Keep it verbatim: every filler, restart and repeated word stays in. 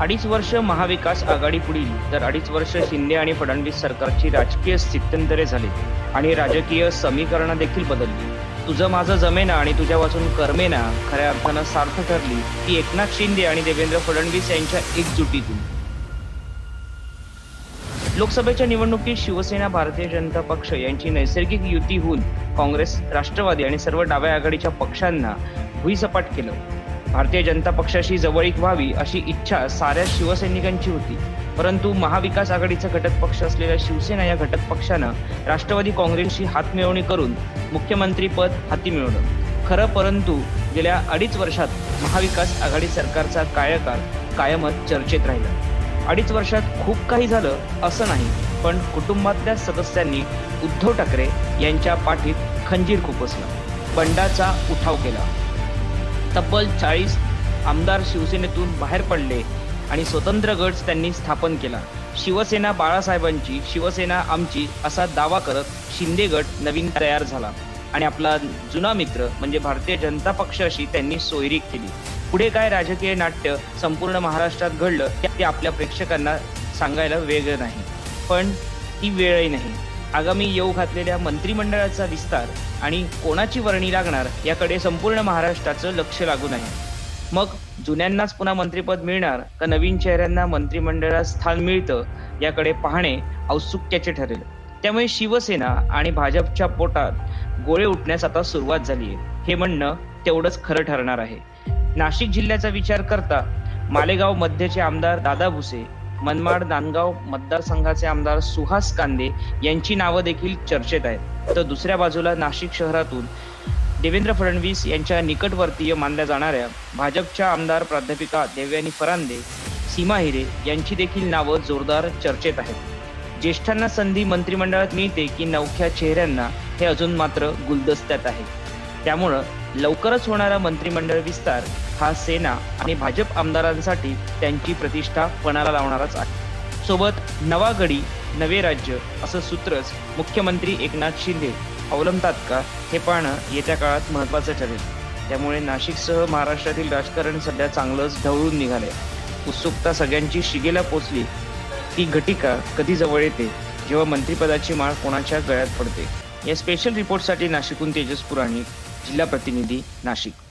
अडीच वर्ष महाविकास आघाडी पुढील तर अडीच वर्ष शिंदे आणि फडणवीस सरकारची राजकीय स्थित्यंतरे झाली आणि राजकीय समीकरणं देखील बदलली। तुझं माझं जमेना आणि तुझ्या वाचून कर्मेना खऱ्या अर्थानं सार्थ ठरली ती एकनाथ शिंदे आणि देवेंद्र फडणवीस यांच्या एकजुटीतून। लोकसभेच्या निवडणुकीत शिवसेना भारतीय जनता पक्ष यांची नैसर्गिक युती होऊन काँग्रेस, राष्ट्रवादी आणि सर्व डाव्या आघाडीच्या पक्षांना भुईसपाट केलं। भारतीय जनता पक्षाशी जवळीक व्हावी अशी इच्छा साऱ्या शिवसैनिकांची होती, परंतु महाविकास आघाडीचा घटक पक्ष असलेल्या शिवसेना या घटक पक्षानं राष्ट्रवादी काँग्रेसशी हातमिळवणी करून मुख्यमंत्री पद हाती मिळवलं खरं, परंतु गेल्या अडीच वर्षात महाविकास आघाडी सरकारचा कार्यकाळ कायमच चर्चेत राहिला। अडीच वर्षात खूप काही झालं असं नाही, पण कुटुंबातल्या सदस्यांनी उद्धव ठाकरे यांच्या पाठीत खंजीर खुपसला, बंडाचा उठाव केला। तब्बल चाळीस आमदार शिवसेनेतून बाहेर पडले आणि स्वतंत्र गट त्यांनी स्थापन केला। शिवसेना बाळासाहेबांची, शिवसेना आमची असा दावा करत शिंदे गट नवीन तयार झाला आणि आपला जुना मित्र म्हणजे भारतीय जनता पक्षाशी त्यांनी सोयरीक केली। पुढे काय राजकीय नाट्य संपूर्ण महाराष्ट्रात घडलं ते आपल्या प्रेक्षकांना सांगायला वेगळं नाही, पण ती वेळही नाही। आगामी येऊ घातलेल्या मंत्रिमंडळाचा विस्तार आणि कोणाची वर्णी लागणार याकडे संपूर्ण महाराष्ट्राचं लक्ष लागून आहे। मग जुन्यांनाच पुन्हा मंत्रिपद मिळणार का नवीन चेहऱ्यांना मंत्रिमंडळात स्थान मिळतं याकडे पाहणे औत्सुक्याचे ठरेल। त्यामुळे शिवसेना आणि भाजपच्या पोटात गोळे उठण्यास आता सुरुवात झाली आहे हे म्हणणं तेवढंच खरं ठरणार आहे। नाशिक जिल्ह्याचा विचार करता मालेगाव मध्यचे आमदार दादा भुसे, मनमाड नांदगाव मतदारसंघाचे आमदार सुहास कांदे यांची नावं देखील चर्चेत आहेत, तर दुसऱ्या बाजूला नाशिक शहरातून देवेंद्र फडणवीस यांच्या निकटवर्तीय मानल्या जाणाऱ्या भाजपच्या आमदार प्राध्यापिका देवयानी फरांदे, सीमा हिरे यांची देखील नावं जोरदार चर्चेत आहेत। ज्येष्ठांना संधी मंत्रिमंडळात मिळते की नवख्या चेहऱ्यांना हे अजून मात्र गुलदस्त्यात आहे। त्यामुळं लवकरच होणारा मंत्रिमंडळ विस्तार हा सेना आणि भाजप आमदारांसाठी त्यांची प्रतिष्ठा पणाला लावणारच आहे। सोबत नवा गडी नवे राज्य असं सूत्रच मुख्यमंत्री एकनाथ शिंदे अवलंबतात का हे पाहणं येत्या काळात महत्त्वाचं ठरेल। त्यामुळे नाशिकसह महाराष्ट्रातील राजकारण सध्या चांगलंच ढवळून निघालंय। उत्सुकता सगळ्यांची शिगेला पोचली, ती घटिका कधी जवळ येते जेव्हा मंत्रिपदाची माळ कोणाच्या गळ्यात पडते। या स्पेशल रिपोर्टसाठी नाशिकहून तेजस पुराणिक, जिल्हा प्रतिनिधी, नाशिक।